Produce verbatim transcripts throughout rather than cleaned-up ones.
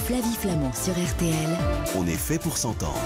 Flavie Flamand sur R T L. On est fait pour s'entendre.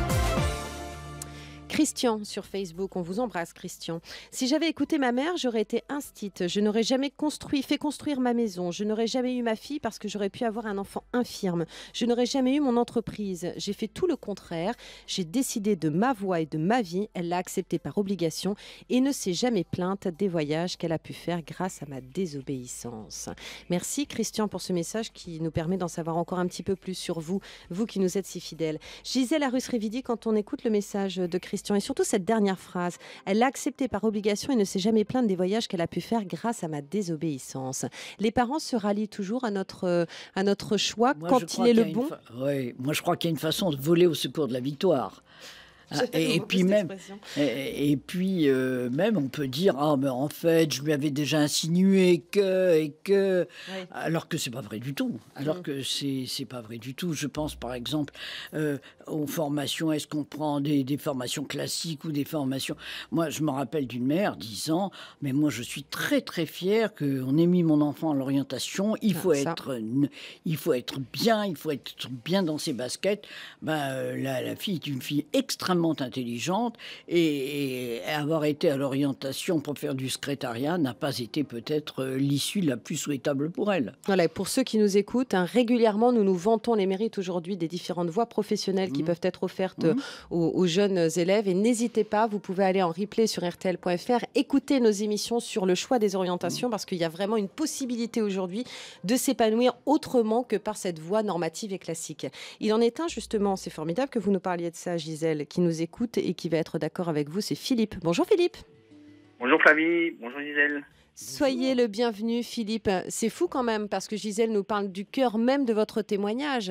Christian sur Facebook, on vous embrasse Christian. Si j'avais écouté ma mère, j'aurais été instite. Je n'aurais jamais construit, fait construire ma maison. Je n'aurais jamais eu ma fille parce que j'aurais pu avoir un enfant infirme. Je n'aurais jamais eu mon entreprise. J'ai fait tout le contraire. J'ai décidé de ma voie et de ma vie. Elle l'a accepté par obligation et ne s'est jamais plainte des voyages qu'elle a pu faire grâce à ma désobéissance. Merci Christian pour ce message qui nous permet d'en savoir encore un petit peu plus sur vous, vous qui nous êtes si fidèles. Gisèle Arus-Rividi, quand on écoute le message de Christian, et surtout cette dernière phrase, elle l'a accepté par obligation et ne s'est jamais plainte des voyages qu'elle a pu faire grâce à ma désobéissance. Les parents se rallient toujours à notre, à notre choix moi, quand il est le bon. Fa... Oui, moi je crois qu'il y a une façon de voler au secours de la victoire. Ah, et, et, puis même, et, et puis euh, même on peut dire ah mais en fait je lui avais déjà insinué que et que oui. Alors que c'est pas vrai du tout alors mmh. que c'est c'est pas vrai du tout. Je pense par exemple euh, aux formations, est-ce qu'on prend des, des formations classiques ou des formations, moi je me rappelle d'une mère disant mais moi je suis très très fière qu'on ait mis mon enfant à l'orientation, il faut ah, être il faut être bien il faut être bien dans ses baskets. Ben euh, la, la fille est une fille extrêmement intelligente et, et avoir été à l'orientation pour faire du secrétariat n'a pas été peut-être l'issue la plus souhaitable pour elle. Voilà, pour ceux qui nous écoutent, hein, régulièrement nous nous vantons les mérites aujourd'hui des différentes voies professionnelles qui mmh. peuvent être offertes mmh. aux, aux jeunes élèves et n'hésitez pas, vous pouvez aller en replay sur R T L point F R, écouter nos émissions sur le choix des orientations mmh. parce qu'il y a vraiment une possibilité aujourd'hui de s'épanouir autrement que par cette voie normative et classique. Il en est un justement, c'est formidable que vous nous parliez de ça Gisèle, qui nous écoute et qui va être d'accord avec vous, c'est Philippe. Bonjour Philippe. Bonjour Flavie, bonjour Gisèle. Soyez le bienvenu Philippe. C'est fou quand même parce que Gisèle nous parle du cœur même de votre témoignage.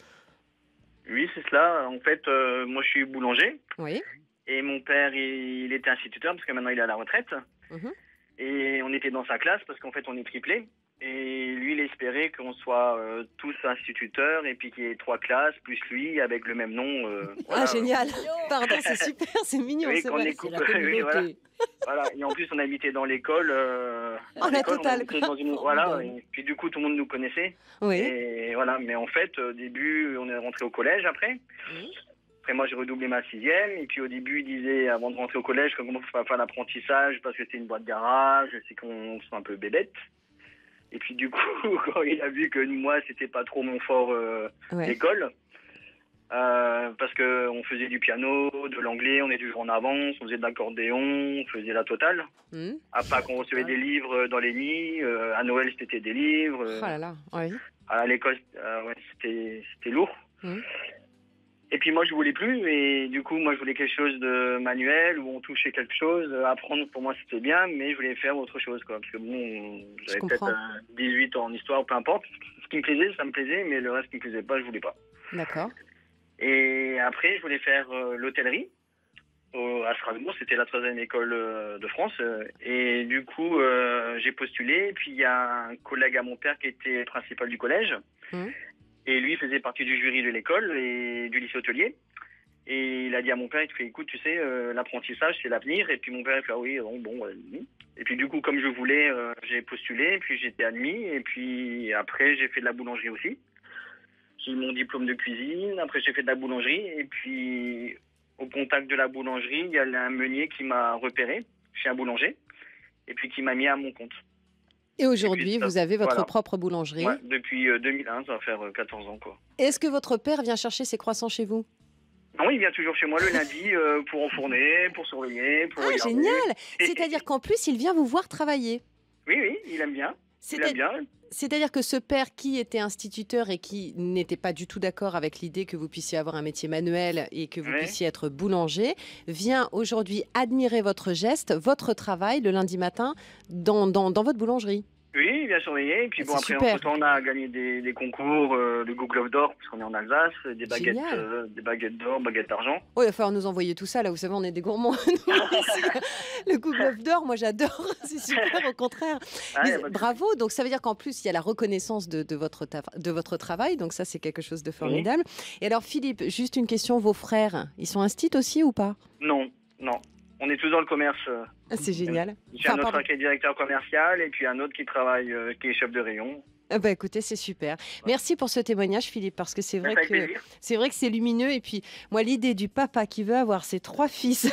Oui, c'est cela. En fait, euh, moi je suis boulanger. Oui. Et mon père, il, il était instituteur parce que maintenant il est à la retraite. Mmh. Et on était dans sa classe parce qu'en fait on est triplés. Et lui, il espérait qu'on soit euh, tous instituteurs et puis qu'il y ait trois classes, plus lui, avec le même nom. Euh, ah, voilà. Génial. Pardon, c'est super, c'est mignon. Oui, c'est qu'on vrai. est couple, oui, voilà. Voilà. Et en plus, on habitait dans l'école. Euh, oh, la totale. Dans une... Voilà. Et puis du coup, tout le monde nous connaissait. Oui. Et voilà. Mais en fait, au début, on est rentré au collège après. Oui. Après, moi, j'ai redoublé ma sixième. Et puis, au début, il disait, avant de rentrer au collège, comment il faut faire l'apprentissage parce que c'était une boîte garage, c'est qu'on soit un peu bébête. Et puis du coup, quand il a vu que moi, c'était pas trop mon fort euh, ouais. d'école, euh, parce qu'on faisait du piano, de l'anglais, on est toujours en avance, on faisait de l'accordéon, on faisait la totale. Mmh. À Pâques, on recevait des livres dans les nids, euh, à Noël, c'était des livres. Euh, oh là là, oui. À l'école, euh, ouais, c'était, c'était lourd. Mmh. Et puis moi, je voulais plus, et du coup, moi, je voulais quelque chose de manuel, où on touchait quelque chose. Apprendre, pour moi, c'était bien, mais je voulais faire autre chose, quoi. Parce que bon, j'avais peut-être euh, dix-huit ans en histoire, peu importe. Ce qui me plaisait, ça me plaisait, mais le reste qui me plaisait pas, je voulais pas. D'accord. Et après, je voulais faire euh, l'hôtellerie. Au, à Strasbourg, c'était la troisième école euh, de France. Euh, et du coup, euh, j'ai postulé. Et puis, il y a un collègue à mon père qui était principal du collège. Mmh. Et lui faisait partie du jury de l'école et du lycée hôtelier. Et il a dit à mon père, il fait, écoute, tu sais, euh, l'apprentissage, c'est l'avenir. Et puis mon père, il fait, ah oui, bon, bon. Euh, et puis du coup, comme je voulais, euh, j'ai postulé, puis j'ai été admis. Et puis après, j'ai fait de la boulangerie aussi. J'ai eu mon diplôme de cuisine. Après, j'ai fait de la boulangerie. Et puis, au contact de la boulangerie, il y a un meunier qui m'a repéré chez un boulanger. Et puis qui m'a mis à mon compte. Et aujourd'hui, vous avez votre voilà. propre boulangerie. Ouais, depuis euh, deux mille un, ça va faire euh, quatorze ans, quoi. Est-ce que votre père vient chercher ses croissants chez vous? Non, il vient toujours chez moi le lundi euh, pour enfourner, pour surveiller, pour Ah, regarder. Génial. C'est-à-dire qu'en plus, il vient vous voir travailler. Oui, oui, il aime bien. Il aime bien. C'est-à-dire que ce père qui était instituteur et qui n'était pas du tout d'accord avec l'idée que vous puissiez avoir un métier manuel et que vous oui. puissiez être boulanger, vient aujourd'hui admirer votre geste, votre travail le lundi matin dans, dans, dans votre boulangerie. Oui, il vient surveiller. Et puis bon, après, super. entre-temps, on a gagné des, des concours, euh, le Google of d'or, parce qu'on est en Alsace, des baguettes, euh, des baguettes d'or, baguettes d'argent. Oui, il va falloir nous envoyer tout ça. Là, vous savez, on est des gourmands. Le Google of d'or, moi, j'adore. C'est super, au contraire. Ah, Mais, bah, bravo. Donc, ça veut dire qu'en plus, il y a la reconnaissance de, de, votre, de votre travail. Donc, ça, c'est quelque chose de formidable. Oui. Et alors, Philippe, juste une question. Vos frères, ils sont instits aussi ou pas? Non, non. On est tous dans le commerce. C'est génial. J'ai enfin, un autre pardon. qui est directeur commercial et puis un autre qui travaille, euh, qui est chef de rayon. Ah bah écoutez, c'est super. Merci pour ce témoignage, Philippe, parce que c'est vrai Avec que plaisir. c'est vrai que c'est lumineux. Et puis, moi, l'idée du papa qui veut avoir ses trois fils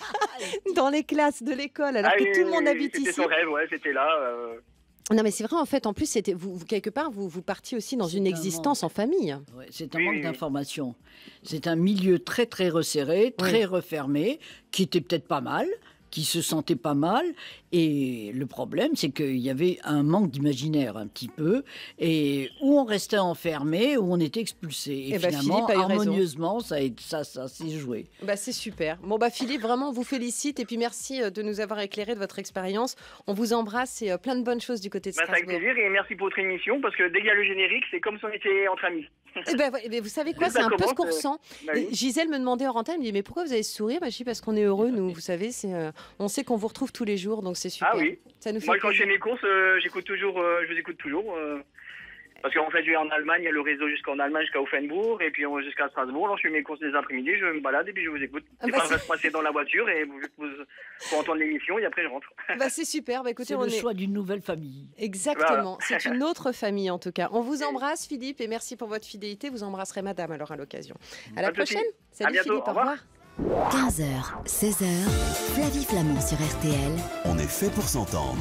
dans les classes de l'école, alors Ah que oui, tout le oui, monde oui, habite c'était ici. son rêve, ouais, c'était là. euh, Non, mais c'est vrai, en fait, en plus, c'était vous, vous- quelque part, vous, vous partiez aussi dans C'est une un existence en famille. Ouais, c'est un Oui, manque oui, oui. d'information. C'est un milieu très très resserré, très refermé, qui était peut-être pas mal, qui se sentait pas mal. Et le problème, c'est qu'il y avait un manque d'imaginaire un petit peu, et où on restait enfermé, où on était expulsé. Et Eh ben, finalement, Philippe a eu raison. harmonieusement, ça, a- ça, ça s'est joué. Bah, c'est super. Bon, bah, Philippe, vraiment, on vous félicite. Et puis, merci euh, de nous avoir éclairé de votre expérience. On vous embrasse et euh, plein de bonnes choses du côté de Bah, c'est avec Strasbourg. plaisir et merci pour votre émission parce que dès qu'il y a le générique, c'est comme si on était entre amis. Eh ben, ouais, eh ben, vous savez quoi, Dès que c'est ça un peu ce qu'on commence, euh, ressent. Bah Et oui. Gisèle me demandait en antenne, elle me dit mais pourquoi vous avez ce sourire? Bah, je dis parce qu'on est heureux, nous, vous savez, c'est, euh, on sait qu'on vous retrouve tous les jours, donc c'est super. Ah oui. Ça nous fait Moi, quand je plaisir. fais mes courses, euh, j'écoute toujours, euh, je vous écoute toujours. euh, parce qu'en fait, je vais en Allemagne, il y a le réseau jusqu'en Allemagne, jusqu'à Offenbourg, et puis euh, jusqu'à Strasbourg. Alors, je fais mes courses des après-midi, je me balade et puis je vous écoute. Ah Des bah, fois, je c'est- reste passer dans la voiture et vous, vous- pour entendre l'émission, et après, je rentre. Bah, c'est super, bah, écoutez, C'est on le est... choix d'une nouvelle famille. Exactement, c'est une autre famille en tout cas. On vous embrasse Philippe et merci pour votre fidélité. Vous embrasserez madame alors à l'occasion. À la Pas de souci. prochaine. Salut bientôt, Philippe, au au revoir. revoir. quinze heures, seize heures, Flavie Flamand sur R T L. On est fait pour s'entendre.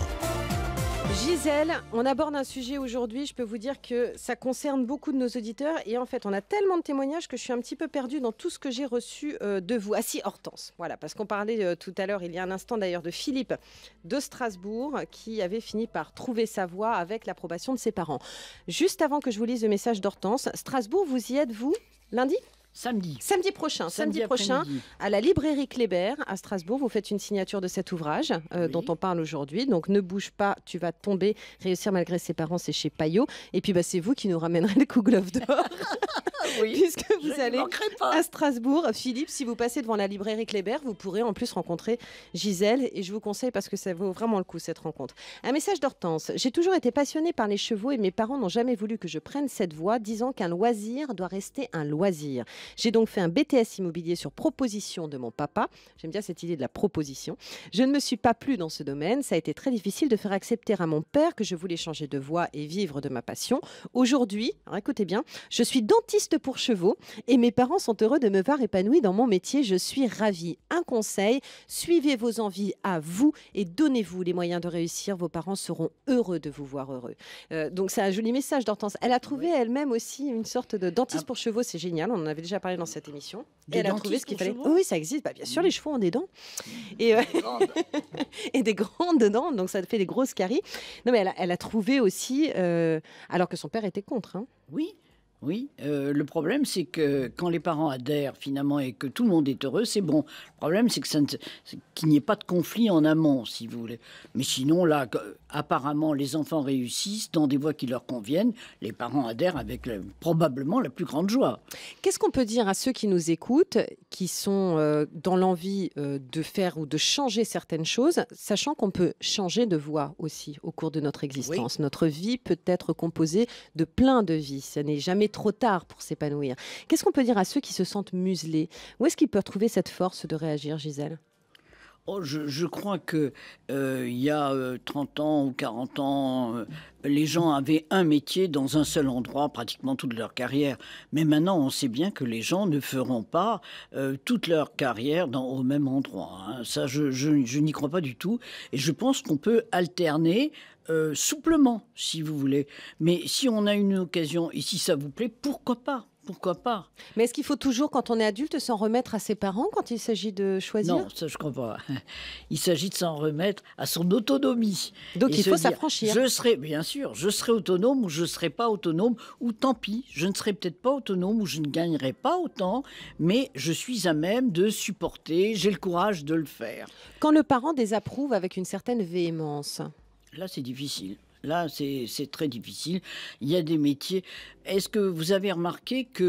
Gisèle, on aborde un sujet aujourd'hui, je peux vous dire que ça concerne beaucoup de nos auditeurs et en fait on a tellement de témoignages que je suis un petit peu perdue dans tout ce que j'ai reçu euh, de vous. Ah si, Hortense, voilà, parce qu'on parlait euh, tout à l'heure, il y a un instant d'ailleurs, de Philippe de Strasbourg qui avait fini par trouver sa voie avec l'approbation de ses parents. Juste avant que je vous lise le message d'Hortense, Strasbourg, vous y êtes vous lundi? Samedi. Samedi prochain, samedi, Samedi prochain, après-midi. à la librairie Kléber à Strasbourg, vous faites une signature de cet ouvrage euh, Oui. dont on parle aujourd'hui. Donc ne bouge pas, tu vas tomber. Réussir malgré ses parents, c'est chez Payot. Et puis bah, c'est vous qui nous ramènerez le Kouglov d'or, Oui, puisque je vous n'y allez manquerai pas. à Strasbourg. Philippe, si vous passez devant la librairie Kléber, vous pourrez en plus rencontrer Gisèle. Et je vous conseille parce que ça vaut vraiment le coup cette rencontre. Un message d'Hortense. J'ai toujours été passionnée par les chevaux et mes parents n'ont jamais voulu que je prenne cette voie, disant qu'un loisir doit rester un loisir. J'ai donc fait un B T S immobilier sur proposition de mon papa. J'aime bien cette idée de la proposition. Je ne me suis pas plu dans ce domaine. Ça a été très difficile de faire accepter à mon père que je voulais changer de voie et vivre de ma passion. Aujourd'hui, alors écoutez bien, je suis dentiste pour chevaux et mes parents sont heureux de me voir épanouie dans mon métier. Je suis ravie. Un conseil, suivez vos envies à vous et donnez-vous les moyens de réussir. Vos parents seront heureux de vous voir heureux. Euh, donc c'est un joli message d'Hortense. Elle a trouvé elle-même aussi une sorte de dentiste Ah. pour chevaux. C'est génial. On en avait déjà parlé dans cette émission. Des Et elle a dentistes trouvé ce qu'il pour fallait. chevaux Oui, ça existe. Bah, bien sûr, Mmh. les chevaux ont des dents. Et, euh, Grande. et des grandes dents, donc ça fait des grosses caries. Non, mais elle a, elle a trouvé aussi, euh, alors que son père était contre. Hein. Oui, oui. Euh, le problème, c'est que quand les parents adhèrent finalement et que tout le monde est heureux, c'est bon. Le problème, c'est que ça ne- c'est qu'il n'y ait pas de conflit en amont, si vous voulez. Mais sinon, là, que- apparemment, les enfants réussissent dans des voies qui leur conviennent. Les parents adhèrent avec le- probablement la plus grande joie. Qu'est-ce qu'on peut dire à ceux qui nous écoutent, qui sont euh, dans l'envie euh, de faire ou de changer certaines choses, sachant qu'on peut changer de voie aussi au cours de notre existence. Notre vie peut être composée de plein de vies. Ce n'est jamais trop tard pour s'épanouir. Qu'est-ce qu'on peut dire à ceux qui se sentent muselés? Où est-ce qu'ils peuvent trouver cette force de réagir, Gisèle? Oh, je, je crois que euh, il y a euh, trente ans ou quarante ans, euh, les gens avaient un métier dans un seul endroit pratiquement toute leur carrière. Mais maintenant, on sait bien que les gens ne feront pas euh, toute leur carrière dans, au même endroit. Hein. Ça, je, je, je n'y crois pas du tout. Et je pense qu'on peut alterner euh, souplement, si vous voulez. Mais si on a une occasion et si ça vous plaît, pourquoi pas? Pourquoi pas? Mais est-ce qu'il faut toujours, quand on est adulte, s'en remettre à ses parents quand il s'agit de choisir? Non, ça je crois pas. Il s'agit de s'en remettre à son autonomie. Donc Et il se faut dire, s'affranchir. Je serai, bien sûr, je serai autonome ou je ne serai pas autonome, ou tant pis, je ne serai peut-être pas autonome ou je ne gagnerai pas autant, mais je suis à même de supporter, j'ai le courage de le faire. Quand le parent désapprouve avec une certaine véhémence. Là, c'est difficile. Là, c'est c'est très difficile. Il y a des métiers. Est-ce que vous avez remarqué que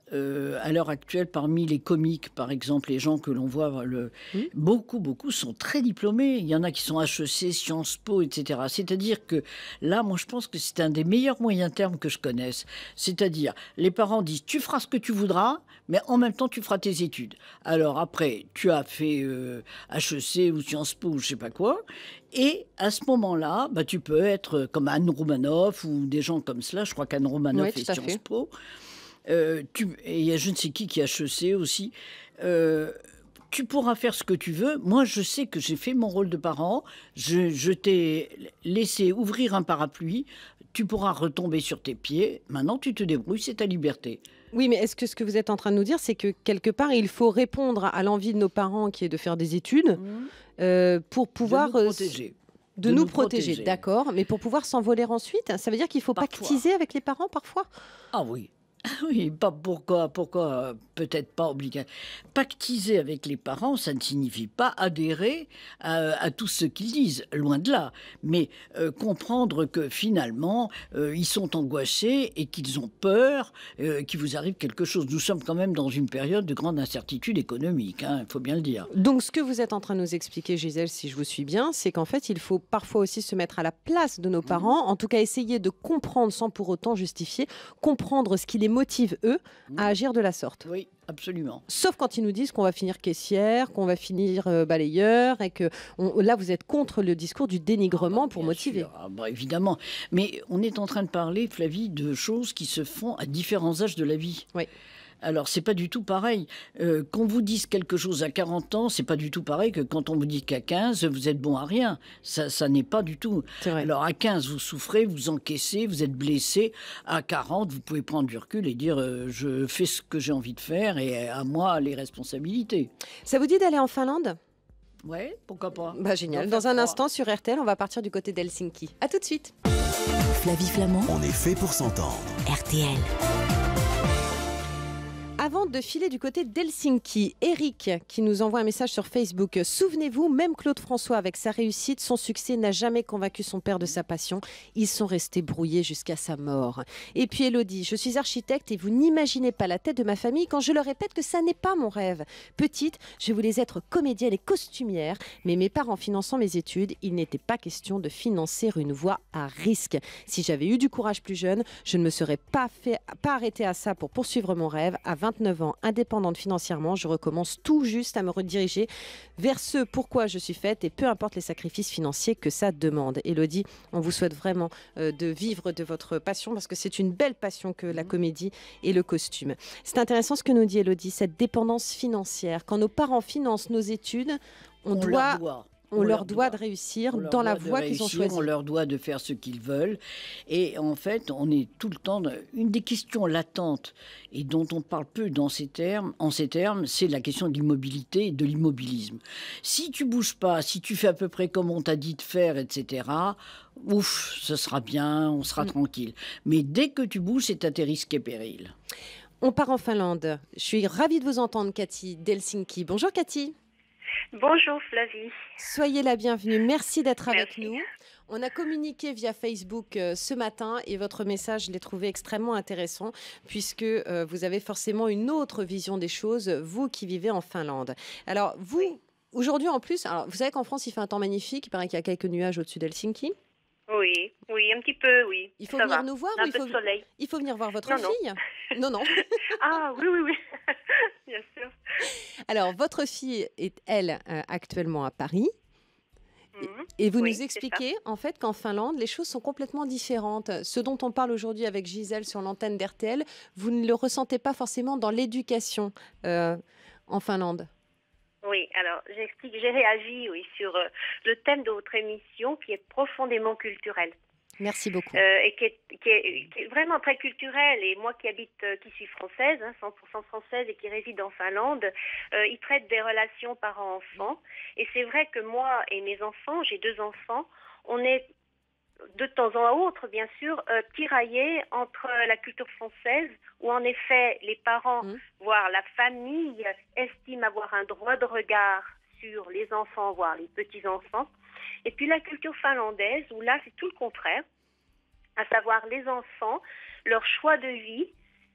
Euh, à l'heure actuelle, parmi les comiques, par exemple, les gens que l'on voit, le... mmh. beaucoup, beaucoup sont très diplômés. Il y en a qui sont H E C, Sciences Po, et cetera. C'est-à-dire que là, moi, je pense que c'est un des meilleurs moyens termes que je connaisse. C'est-à-dire, les parents disent, tu feras ce que tu voudras, mais en même temps, tu feras tes études. Alors après, tu as fait euh, H E C ou Sciences Po ou je sais pas quoi. Et à ce moment-là, bah, tu peux être comme Anne Romanoff ou des gens comme cela. Je crois qu'Anne Romanoff oui, est Sciences Po. Euh, tu, et il y a je ne sais qui qui a H E C aussi. Euh, tu pourras faire ce que tu veux. Moi, je sais que j'ai fait mon rôle de parent. Je, je t'ai laissé ouvrir un parapluie. Tu pourras retomber sur tes pieds. Maintenant, tu te débrouilles, c'est ta liberté. Oui, mais est-ce que ce que vous êtes en train de nous dire, c'est que quelque part, il faut répondre à l'envie de nos parents qui est de faire des études mmh. euh, pour pouvoir... De nous protéger. De, de nous, nous protéger, protéger. D'accord. Mais pour pouvoir s'envoler ensuite, ça veut dire qu'il faut parfois pactiser avec les parents parfois? Ah oui. Oui, pas pourquoi, pourquoi peut-être pas obligatoire. Pactiser avec les parents, ça ne signifie pas adhérer à, à tout ce qu'ils disent, loin de là. Mais euh, comprendre que finalement, euh, ils sont angoissés et qu'ils ont peur euh, qu'il vous arrive quelque chose. Nous sommes quand même dans une période de grande incertitude économique, il hein, faut bien le dire. Donc ce que vous êtes en train de nous expliquer, Gisèle, si je vous suis bien, c'est qu'en fait, il faut parfois aussi se mettre à la place de nos parents, mmh. en tout cas essayer de comprendre sans pour autant justifier, comprendre ce qui les motive, eux, à agir de la sorte. Oui, absolument. Sauf quand ils nous disent qu'on va finir caissière, qu'on va finir euh, balayeur, et que on, là, vous êtes contre le discours du dénigrement ah bah, pour motiver. Ah bah, évidemment. Mais on est en train de parler, Flavie, de choses qui se font à différents âges de la vie. Oui. Alors, c'est pas du tout pareil. Euh, qu'on vous dise quelque chose à quarante ans, c'est pas du tout pareil que quand on vous dit qu'à quinze, vous êtes bon à rien. Ça, ça n'est pas du tout. Alors, à quinze, vous souffrez, vous encaissez, vous êtes blessé. À quarante, vous pouvez prendre du recul et dire euh, je fais ce que j'ai envie de faire et à moi les responsabilités. Ça vous dit d'aller en Finlande ? Oui, pourquoi pas. Bah, génial. Dans un froid. instant, sur R T L, on va partir du côté d'Helsinki. À tout de suite. Flavie Flamand. On est fait pour s'entendre. R T L. Avant de filer du côté d'Helsinki, Eric qui nous envoie un message sur Facebook. Souvenez-vous, même Claude François avec sa réussite, son succès n'a jamais convaincu son père de sa passion. Ils sont restés brouillés jusqu'à sa mort. Et puis Elodie, je suis architecte et vous n'imaginez pas la tête de ma famille quand je leur répète que ça n'est pas mon rêve. Petite, je voulais être comédienne et costumière, mais mes parents finançant mes études, il n'était pas question de financer une voie à risque. Si j'avais eu du courage plus jeune, je ne me serais pas, fait, pas arrêtée à ça pour poursuivre mon rêve. À vingt-neuf ans, indépendante financièrement, je recommence tout juste à me rediriger vers ce pourquoi je suis faite et peu importe les sacrifices financiers que ça demande. Élodie, on vous souhaite vraiment euh, de vivre de votre passion parce que c'est une belle passion que la comédie et le costume. C'est intéressant ce que nous dit Élodie, cette dépendance financière. Quand nos parents financent nos études, on, on doit... leur doit. On, on leur, leur doit, doit de réussir dans la voie qu'ils ont choisie. On leur doit de faire ce qu'ils veulent. Et en fait, on est tout le temps... Une des questions latentes et dont on parle peu dans ces termes, en ces termes, c'est la question de l'immobilité et de l'immobilisme. Si tu bouges pas, si tu fais à peu près comme on t'a dit de faire, et cetera, ouf, ce sera bien, on sera mmh. tranquille. Mais dès que tu bouges, c'est à tes risques et périls. On part en Finlande. Je suis ravie de vous entendre, Cathy, d'Helsinki. Bonjour, Cathy. Bonjour Flavie. Soyez la bienvenue, merci d'être merci. avec nous. On a communiqué via Facebook euh, ce matin et votre message, je l'ai trouvé extrêmement intéressant puisque euh, vous avez forcément une autre vision des choses, vous qui vivez en Finlande. Alors vous, oui. aujourd'hui en plus, alors, vous savez qu'en France il fait un temps magnifique, il paraît qu'il y a quelques nuages au-dessus d'Helsinki. Oui, oui, un petit peu, oui. Il faut Ça venir va. nous voir un ou il peu faut... de soleil. il faut venir voir votre non, fille Non, non. non. Ah oui, oui, oui, bien sûr. Alors, votre fille est, elle, euh, actuellement à Paris. Mmh. Et vous oui, nous expliquez, en fait, qu'en Finlande, les choses sont complètement différentes. Ce dont on parle aujourd'hui avec Gisèle sur l'antenne d'R T L, vous ne le ressentez pas forcément dans l'éducation euh, en Finlande. Oui, alors j'explique, j'ai réagi oui, sur euh, le thème de votre émission qui est profondément culturel. Merci beaucoup. Euh, et qui est, qui, est, qui est vraiment très culturel. Et moi qui habite, euh, qui suis française, hein, cent pour cent française et qui réside en Finlande, euh, ils traitent des relations parents-enfants. Et c'est vrai que moi et mes enfants, j'ai deux enfants, on est de temps en autre, bien sûr, euh, tiraillés entre la culture française, où en effet les parents, mmh. voire la famille, estiment avoir un droit de regard sur les enfants, voire les petits-enfants. Et puis la culture finlandaise, où là c'est tout le contraire, à savoir les enfants, leur choix de vie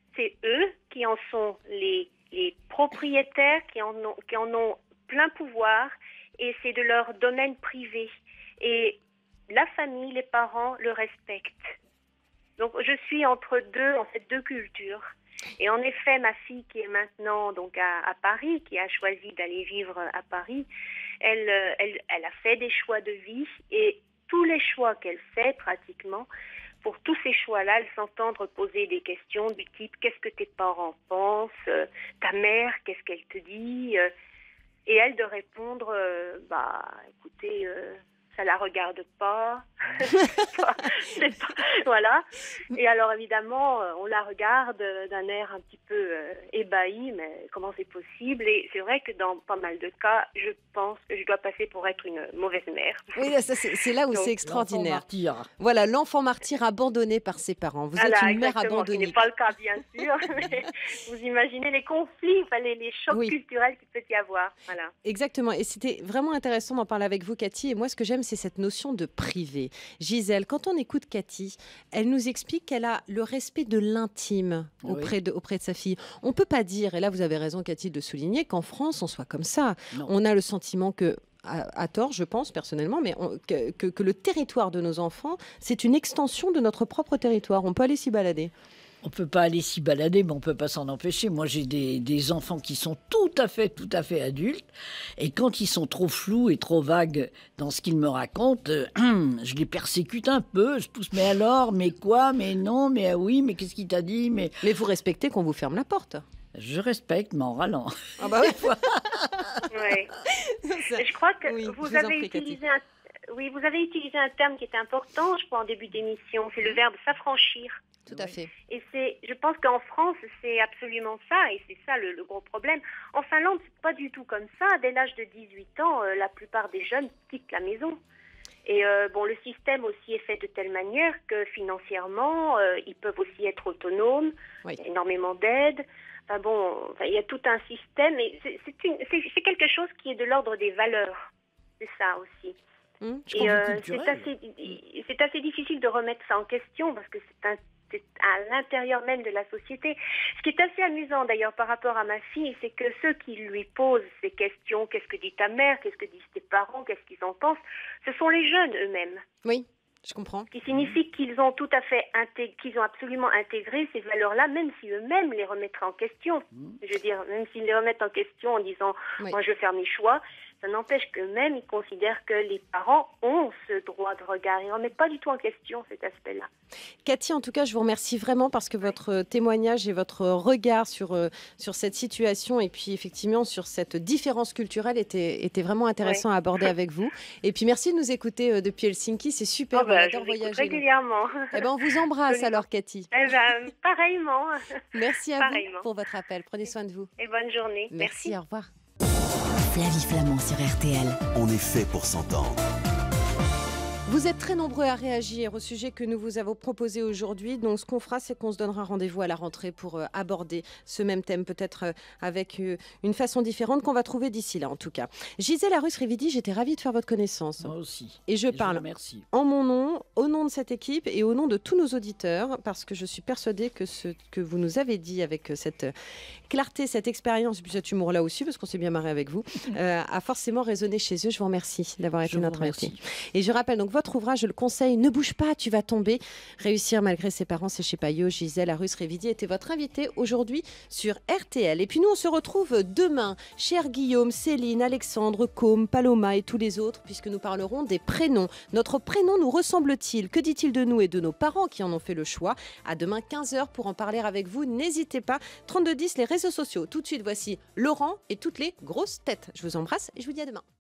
c'est eux qui en sont les, les propriétaires, qui en ont, qui en ont plein pouvoir, et c'est de leur domaine privé. Et la famille, les parents le respectent. Donc je suis entre deux, en fait, deux cultures. Et en effet, ma fille qui est maintenant donc à, à Paris, qui a choisi d'aller vivre à Paris, elle, elle, elle a fait des choix de vie, et tous les choix qu'elle fait pratiquement, pour tous ces choix-là, elle s'entend poser des questions du type « Qu'est-ce que tes parents pensent ? Ta mère, qu'est-ce qu'elle te dit ?» Et elle de répondre euh, « Bah, écoutez, euh, ça la regarde pas. » pas, pas, voilà. Et alors, évidemment, on la regarde d'un air un petit peu euh, ébahi, mais comment c'est possible? Et c'est vrai que dans pas mal de cas, je pense que je dois passer pour être une mauvaise mère. Oui, c'est là où c'est extraordinaire. Martyr. Voilà, l'enfant martyr abandonné par ses parents. Vous êtes voilà, une mère abandonnée. Ce n'est pas le cas, bien sûr. Mais vous imaginez les conflits, les, les chocs oui. culturels qu'il peut y avoir. Voilà. Exactement. Et c'était vraiment intéressant d'en parler avec vous, Cathy. Et moi, ce que j'aime, c'est cette notion de privé. Gisèle, quand on écoute Cathy, elle nous explique qu'elle a le respect de l'intime oui. auprès, de, auprès de sa fille. On ne peut pas dire, et là vous avez raison Cathy de souligner, qu'en France on soit comme ça. Non. On a le sentiment que, à, à tort je pense personnellement, mais on, que, que, que le territoire de nos enfants, c'est une extension de notre propre territoire. On peut aller s'y balader. On ne peut pas aller s'y balader, mais on ne peut pas s'en empêcher. Moi, j'ai des, des enfants qui sont tout à fait, tout à fait adultes. Et quand ils sont trop flous et trop vagues dans ce qu'ils me racontent, euh, je les persécute un peu. Je pousse, mais alors, mais quoi, mais non, mais ah oui, mais qu'est-ce qu'il t'a dit mais... mais vous respectez qu'on vous ferme la porte? Je respecte, mais en râlant. Ah bah oui. Oui. Je crois que oui, vous avez prie, utilisé un... Oui, vous avez utilisé un terme qui est important, je crois, en début d'émission. C'est le verbe s'affranchir. Tout à fait. Et c'est, je pense qu'en France, c'est absolument ça, et c'est ça le, le gros problème. En Finlande, c'est pas du tout comme ça. Dès l'âge de dix-huit ans, euh, la plupart des jeunes quittent la maison. Et euh, bon, le système aussi est fait de telle manière que financièrement, euh, ils peuvent aussi être autonomes. Oui. Il y a énormément d'aide. Enfin bon, enfin, il y a tout un système, et c'est, c'est, une, c'est, c'est quelque chose qui est de l'ordre des valeurs. C'est ça aussi. Mmh, et euh, c'est assez, c'est assez difficile de remettre ça en question parce que c'est un c'est à l'intérieur même de la société. Ce qui est assez amusant d'ailleurs par rapport à ma fille, c'est que ceux qui lui posent ces questions, qu'est-ce que dit ta mère, qu'est-ce que disent tes parents, qu'est-ce qu'ils en pensent, ce sont les jeunes eux-mêmes. Oui, je comprends. Ce qui signifie qu'ils ont tout à fait intég- qu'ils ont absolument intégré ces valeurs-là, même si eux-mêmes les remettraient en question. Je veux dire, même s'ils les remettent en question en disant oui. moi je veux faire mes choix, ça n'empêche qu'eux-mêmes, ils considèrent que les parents ont ce droit de regard. Ils ne remettent pas du tout en question cet aspect-là. Cathy, en tout cas, je vous remercie vraiment parce que votre témoignage et votre regard sur, euh, sur cette situation et puis effectivement sur cette différence culturelle était, était vraiment intéressant oui. à aborder avec vous. Et puis merci de nous écouter euh, depuis Helsinki, c'est super, oh ben, on adore je voyager. régulièrement. Eh ben, on vous embrasse alors, Cathy. Eh ben, pareillement. Merci à pareillement. vous pour votre appel. Prenez soin de vous. Et bonne journée. Merci, Merci. Au revoir. Flavie Flamand sur R T L. On est fait pour s'entendre. Vous êtes très nombreux à réagir au sujet que nous vous avons proposé aujourd'hui. Donc, ce qu'on fera, c'est qu'on se donnera rendez-vous à la rentrée pour euh, aborder ce même thème, peut-être euh, avec euh, une façon différente qu'on va trouver d'ici là, en tout cas. Gisèle Arus-Rividi, j'étais ravie de faire votre connaissance. Moi aussi. Et je et parle je en mon nom, au nom de cette équipe et au nom de tous nos auditeurs, parce que je suis persuadée que ce que vous nous avez dit avec cette clarté, cette expérience, et puis cet humour-là aussi, parce qu'on s'est bien marré avec vous, euh, a forcément résonné chez eux. Je vous remercie d'avoir été je notre invité. Et je rappelle donc votre ouvrage, je le conseille, Ne bouge pas, tu vas tomber. Réussir malgré ses parents, c'est chez Payot. Gisèle Arus-Rividi était votre invitée aujourd'hui sur R T L. Et puis nous, on se retrouve demain, chers Guillaume, Céline, Alexandre, Côme, Paloma et tous les autres, puisque nous parlerons des prénoms. Notre prénom nous ressemble-t-il? Que dit-il de nous et de nos parents qui en ont fait le choix? À demain quinze heures pour en parler avec vous. N'hésitez pas. trente-deux dix, les réseaux sociaux. Tout de suite, voici Laurent et toutes les grosses têtes. Je vous embrasse et je vous dis à demain.